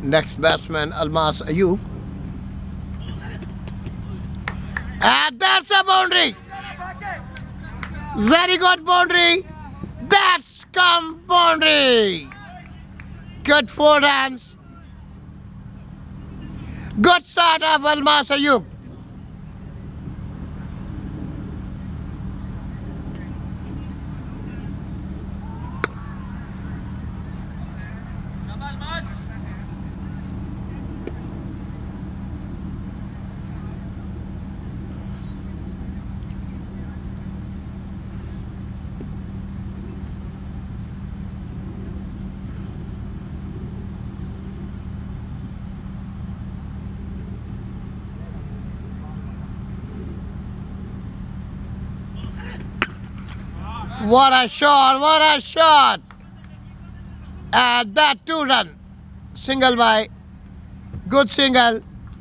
Next batsman Almas Ayub. And that's a boundary. Very good boundary. That's come boundary. Good four runs. Good start of Almas Ayub. What a shot, what a shot. And that 2-run. Single by. Good single.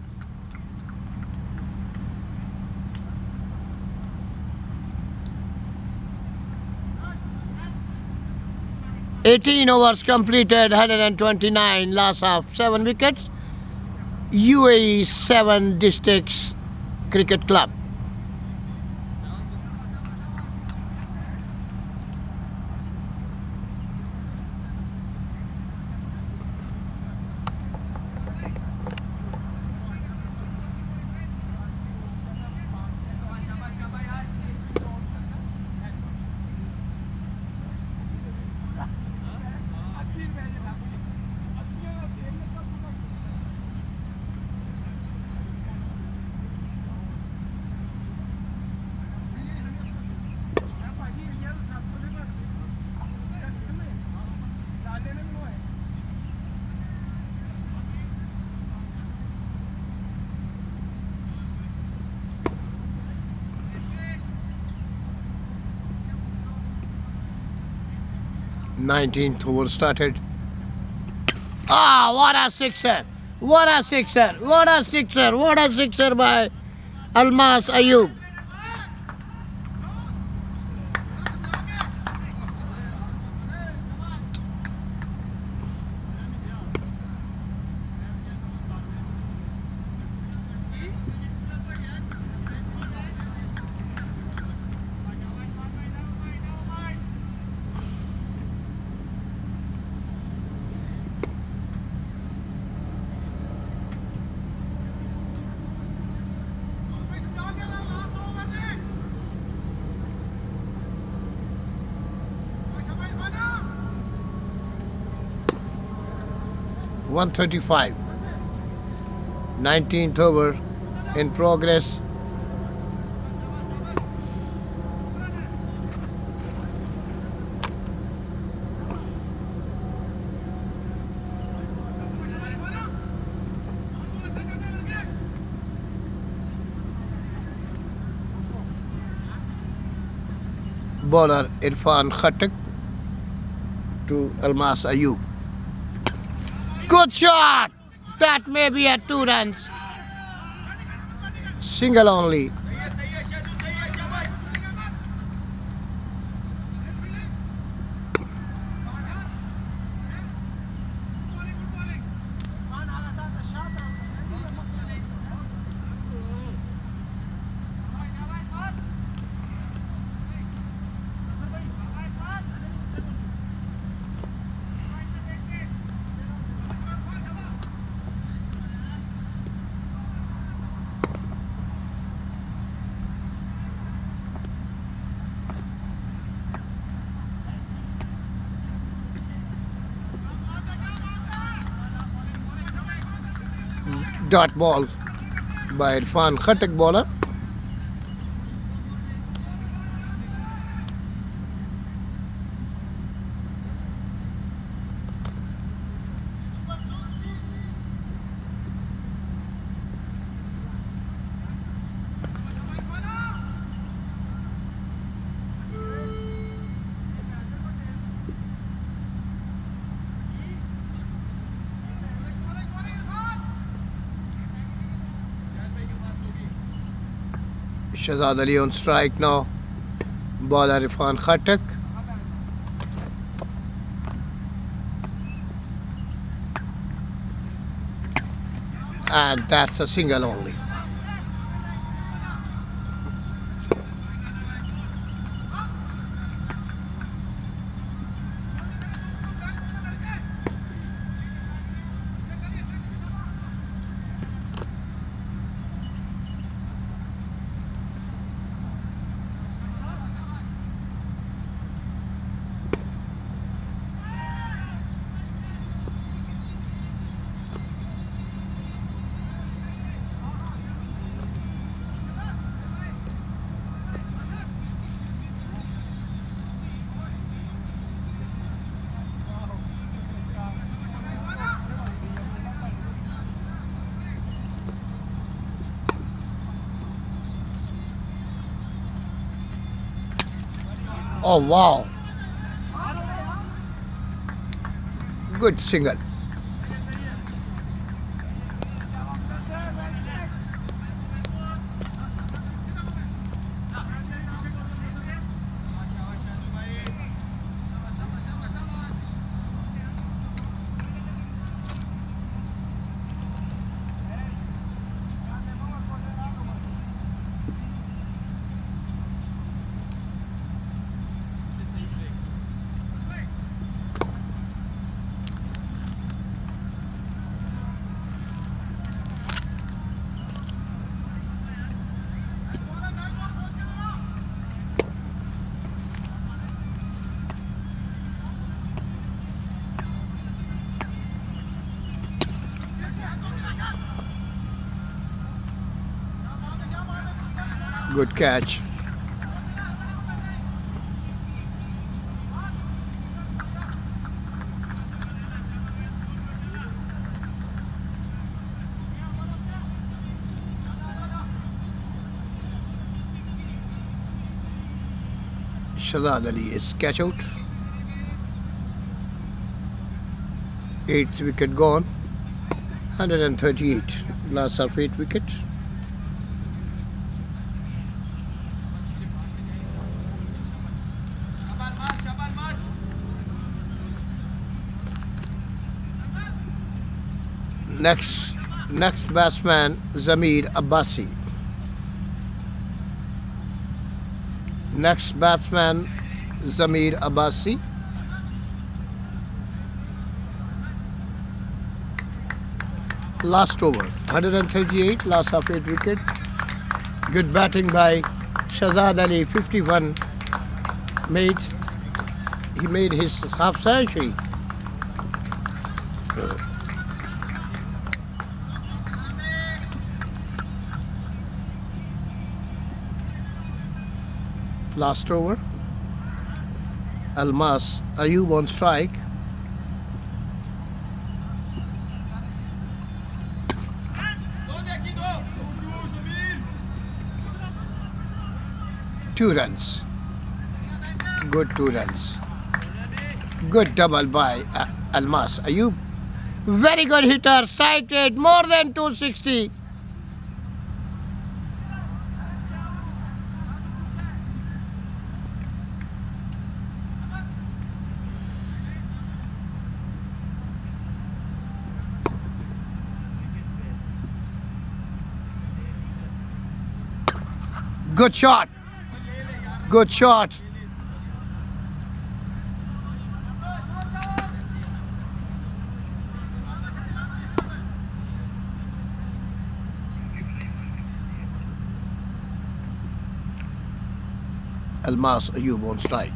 "18 overs completed, 129, loss of 7 wickets. UAE 7 Districts Cricket Club." Nineteenth over started. Ah, what a sixer! What a sixer! What a sixer! What a sixer by Almas Ayub. .135. 19th over in progress. Bowler Irfan Khattak to Almas Ayub. Good shot! That may be a 2 runs. Single only. Dot ball by Irfan Khattak bowler. Shahzad Ali on strike now. Bowler Irfan Khattak. and that's a single only. Oh wow, good single. Good catch. Shazad Ali is catch out. 8th wicket gone. 138. Loss of 8 wickets. Next batsman Zamir Abbasi. Next batsman Zamir Abbasi. Last over, 138, loss of 8 wicket. Good batting by Shazad Ali, 51. He made his half century. Last over, Almas Ayub on strike. Two runs. Good 2 runs. Good double by Almas Ayub. Very good hitter. Strike rate more than 260. Good shot. Good shot. Almas Ayub on strike.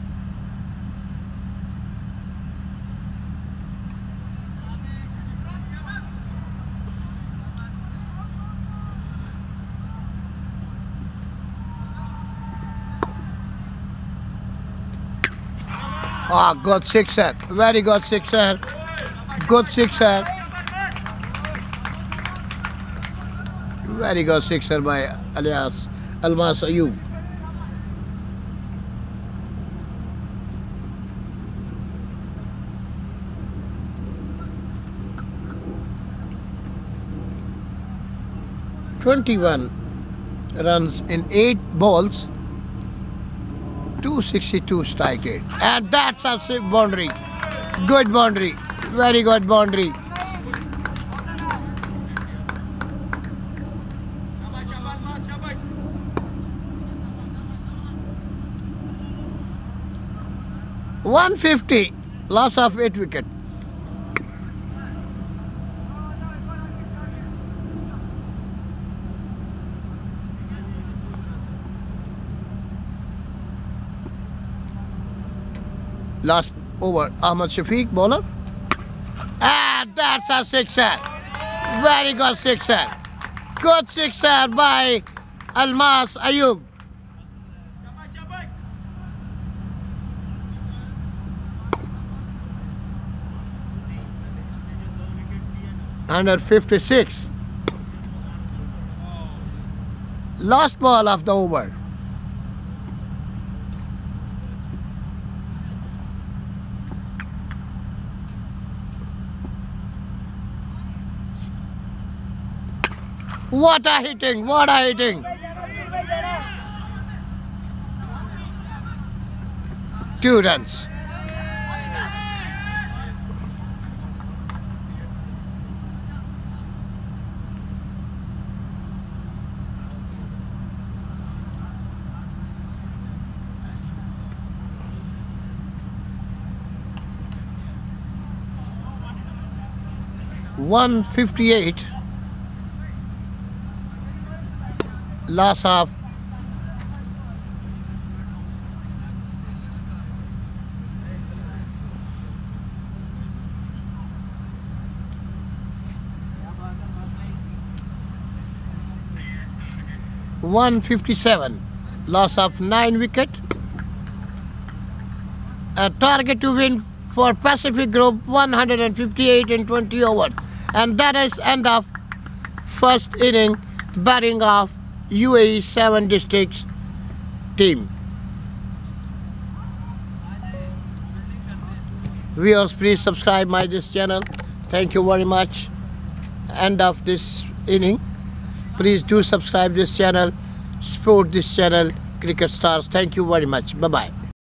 Ah, good sixer. Very good sixer. Good sixer. Very good sixer by Almas Ayub. "21 runs in 8 balls, 262 strike rate." And that's a boundary. Good boundary. Very good boundary. 150. Loss of 8 wicket. Last over, Ahmad Shafiq, bowler. And that's a sixer. Very good sixer. Good sixer by Almas Ayub. Under 56. Last ball of the over. What a hitting, what a hitting. 2 runs. $158. Loss of $157. Loss of 9 wicket. A target to win for Pacific Group 158 in 20 overs. And that is end of first inning batting of UAE 7 districts team. Viewers, please subscribe this channel. Thank you very much. End of this inning. Please do subscribe this channel. Support this channel, Cricket Stars. Thank you very much. Bye-bye.